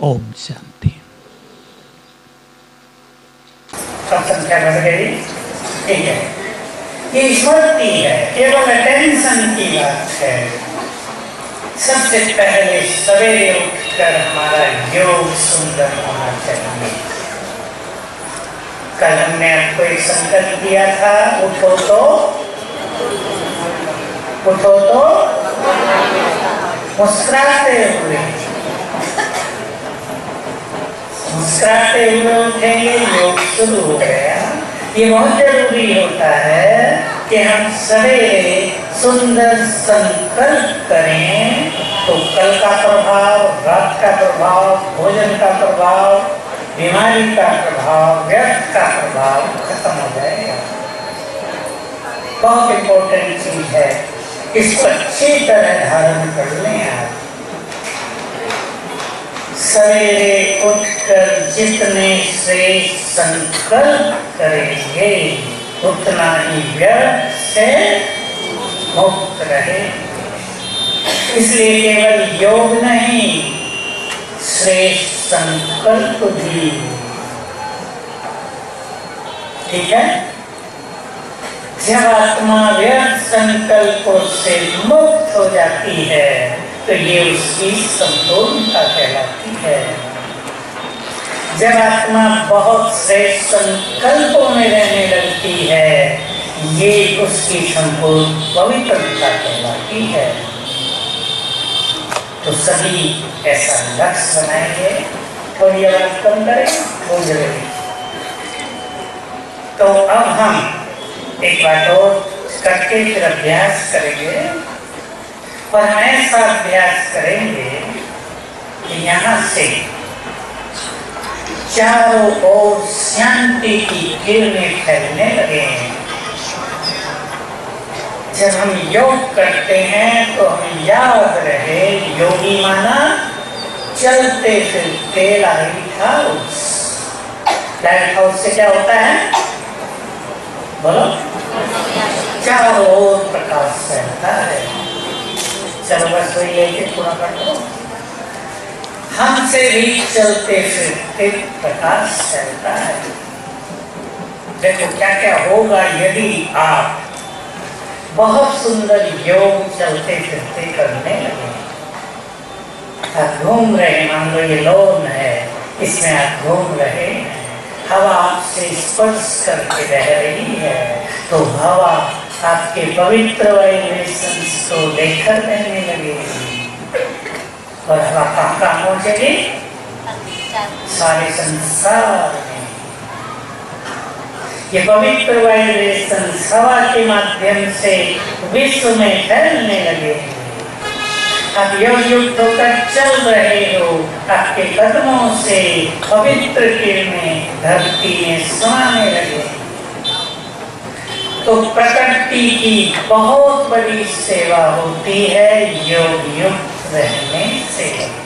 ओम शांति। सब संख्या बढ़ गई, ठीक है। ये स्मृति है, केवल अटेंशन की बात है। सबसे पहले सवेरे उठकर हमारा योग सुंदर होना चाहिए। कल हमने आपको एक संकल्प दिया था, उठो तो मुस्कुराते हुए उठेंगे, योग शुरू हो गया। ये बहुत जरूरी होता है कि हम सवेरे सुंदर संकल्प करें, तो कल का प्रभाव, रात का प्रभाव, भोजन का प्रभाव, बीमारी का प्रभाव, व्यर्थ का प्रभाव खत्म हो जाएगा। बहुत इम्पोर्टेंट चीज है, इसको अच्छी तरह धारण कर लें आप। सवेरे उठकर जितने श्रेष्ठ संकल्प करेंगे उतना ही व्यर्थ से मुक्त रहे। इसलिए केवल योग नहीं, श्रेष्ठ संकल्प भी, ठीक है। जब आत्मा व्यर्थ संकल्पों से मुक्त हो जाती है तो ये उसकी संपूर्णता कहलाती है। जब आत्मा बहुत श्रेष्ठ संकल्पों में रहने लगती है, ये उसकी संपूर्ण पवित्रता कहलाती है। तो सभी ऐसा लक्ष्य बनाएंगे। थोड़ी आवाज कम करें, हो जाएगी। तो अब हम एक बात और करके फिर अभ्यास करेंगे, और हम ऐसा अभ्यास करेंगे कि यहाँ से चारों ओर शांति की किरणें फैलने लगे। जब हम योग करते हैं तो हमें याद रहे, योगी माना चलते फिरते लाइट हाउस। लाइट हाउस से क्या होता है बोलो? चारों ओर प्रकाश फैलता है। चलो बस वही है कि पूरा कर दो। हमसे भी चलते फिरते प्रकाश फैलता है। देखो क्या क्या होगा यदि आप बहुत सुंदर योग चलते फिरते करने लगे। आप घूम रहे, मान लो ये लॉन है, इसमें आप घूम रहे हैं, हवा आपसे स्पर्श करके रह रही है, तो हवा आपके पवित्र वाइब्रेशंस को लेकर रहने लगेगी। और हवा कहाँ पहुंचेगी? सारे संसार में। ये पवित्र वाइब्रेशन हवा के माध्यम से विश्व में फैलने लगेगी। आप योग युक्त होकर चल रहे हो, आपके कदमों से पवित्र किरणें धरती में समाने लगे। तो प्रकृति की बहुत बड़ी सेवा होती है योग युक्त रहने से।